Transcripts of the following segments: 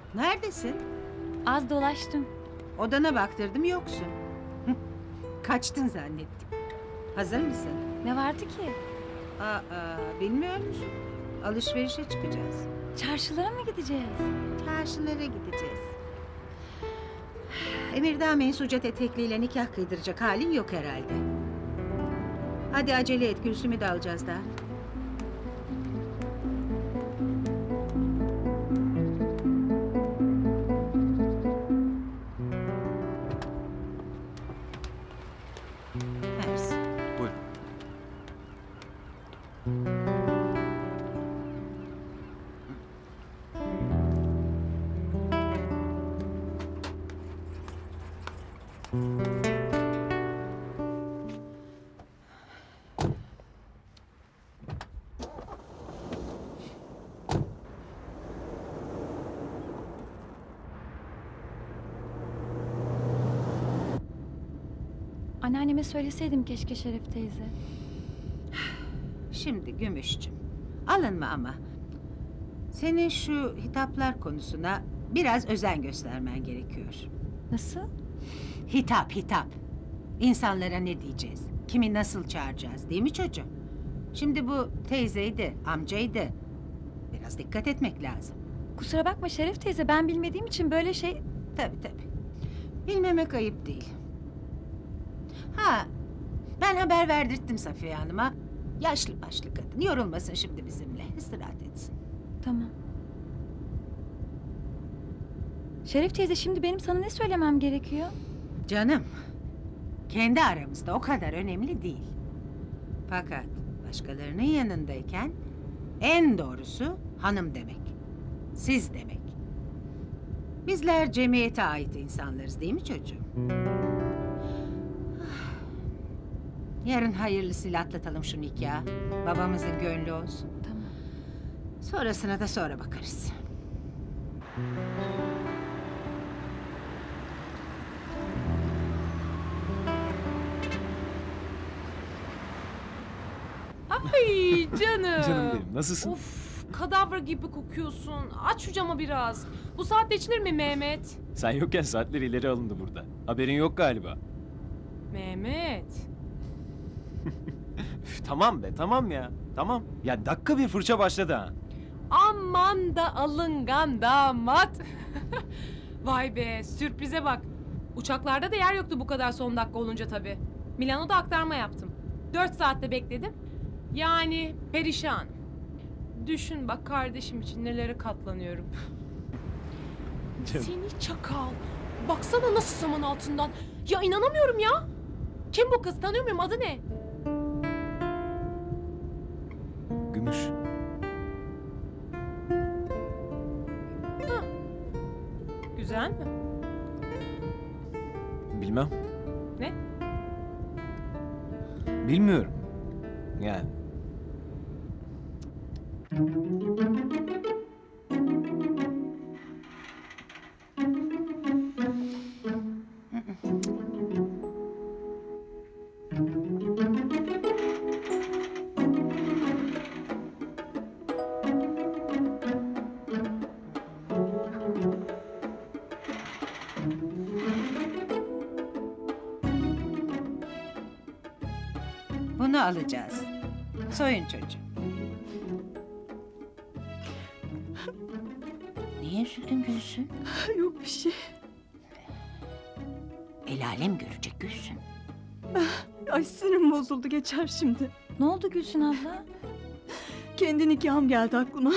Neredesin? Az dolaştım. Odana baktırdım, yoksun. Kaçtın zannettim. Hazır mısın? Ne vardı ki? Bilmiyor musun? Alışverişe çıkacağız. Çarşılara mı gideceğiz? Çarşılara gideceğiz. Emirdağ mensucat etekliyle nikah kıydıracak halin yok herhalde. Hadi acele et, Gülsüm'ü de alacağız daha. Mersi. Buyurun. Anneanneme söyleseydim keşke Şeref teyze. Şimdi Gümüşcüm, alınma ama. Senin şu hitaplar konusuna biraz özen göstermen gerekiyor. Nasıl? Hitap. İnsanlara ne diyeceğiz? Kimi nasıl çağıracağız, değil mi çocuğum? Şimdi bu teyzeydi, amcaydı. Biraz dikkat etmek lazım. Kusura bakma Şeref teyze, ben bilmediğim için böyle şey... Tabii. Bilmemek ayıp değil. Ben haber verdirttim Safiye Hanım'a. Yaşlı başlı kadın, yorulmasın şimdi bizimle. İstirahat etsin. Tamam. Şeref teyze, şimdi benim sana ne söylemem gerekiyor? Canım, kendi aramızda o kadar önemli değil. Fakat başkalarının yanındayken en doğrusu hanım demek. Siz demek. Bizler cemiyete ait insanlarız, değil mi çocuğum? Yarın hayırlısıyla atlatalım şu nikahı. Babamızın gönlü olsun. Tamam. Sonrasına da sonra bakarız. Ay canım. Canım benim, nasılsın? Of, kadavra gibi kokuyorsun. Aç şu camı biraz. Bu saatte içilir mi Mehmet? Sen yokken saatler ileri alındı burada. Haberin yok galiba. Mehmet. Üf, tamam be, tamam ya. Tamam. Ya dakika bir fırça başladı ha. Aman da alıngan damat. Vay be, sürprize bak. Uçaklarda da yer yoktu bu kadar son dakika olunca tabii. Milano'da aktarma yaptım. 4 saatte bekledim. Yani perişan. Düşün bak, kardeşim için nelere katlanıyorum. Canım. Seni çakal. Baksana nasıl saman altından. Ya inanamıyorum ya. Kim bu kız, tanıyor muyum, adı ne? Gümüş. Güzel mi? Bilmem. Ne? Bilmiyorum. Yani. Bunu alacağız. Soyun çocuğum. Niye üzüldün Gülsün? Yok bir şey. El alem görecek Gülsün. Ay sinirim bozuldu, geçer şimdi. Ne oldu Gülsün abla? Kendi nikahım geldi aklıma.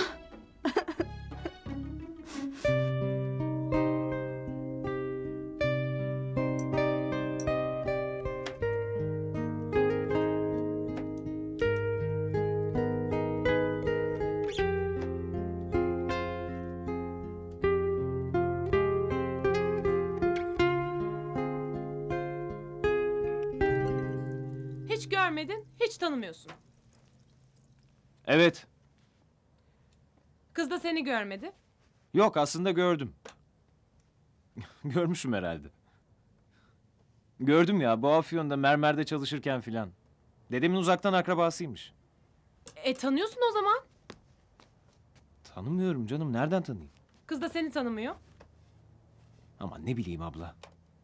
Hiç görmedin, hiç tanımıyorsun. Evet. Kız da seni görmedi. Yok, aslında gördüm. Görmüşüm herhalde. Gördüm ya, bu Afyon'da mermerde çalışırken filan. Dedemin uzaktan akrabasıymış. Tanıyorsun o zaman. Tanımıyorum canım, nereden tanıyayım? Kız da seni tanımıyor. Ama ne bileyim abla.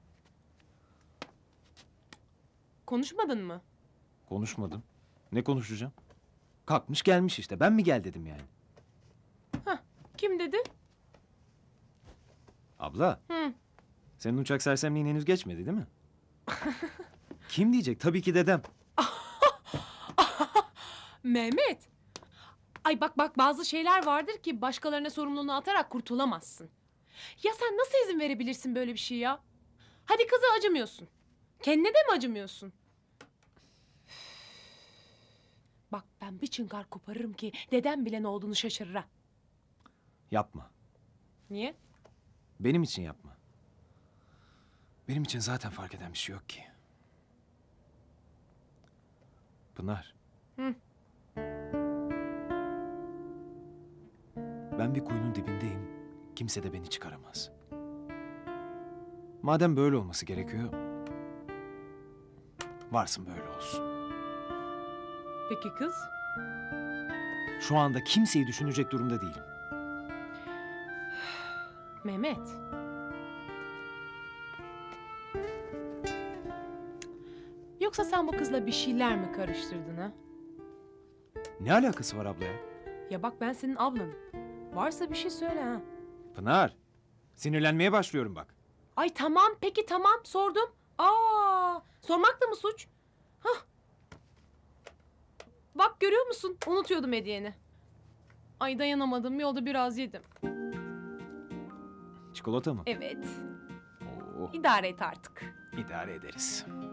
Konuşmadın mı? Konuşmadım. Ne konuşacağım? Kalkmış gelmiş işte. Ben mi gel dedim yani. Kim dedi? Abla. Hı. Senin uçak sersemliğin henüz geçmedi değil mi? Kim diyecek? Tabii ki dedem. Mehmet. Ay bak bazı şeyler vardır ki başkalarına sorumluluğunu atarak kurtulamazsın. Ya sen nasıl izin verebilirsin böyle bir şey ya? Hadi kıza acımıyorsun. Kendine de mi acımıyorsun? Bak ben bir çıngar koparırım ki dedem bile ne olduğunu şaşırır ha. Yapma. Niye? Benim için yapma. Benim için zaten fark eden bir şey yok ki. Pınar. Hı. Ben bir kuyunun dibindeyim. Kimse de beni çıkaramaz. Madem böyle olması gerekiyor, varsın böyle olsun. Peki kız? Şu anda kimseyi düşünecek durumda değilim. Mehmet. Yoksa sen bu kızla bir şeyler mi karıştırdın ha? Ne alakası var abla ya? Ya bak ben senin ablanım. Varsa bir şey söyle ha. Pınar, sinirlenmeye başlıyorum bak. Ay tamam peki tamam sordum. Sormak da mı suç? Hah. Bak görüyor musun? Unutuyordum hediyeni. Ay dayanamadım yolda biraz yedim. Çikolata mı? Evet. Oo, İdare et artık. idare ederiz.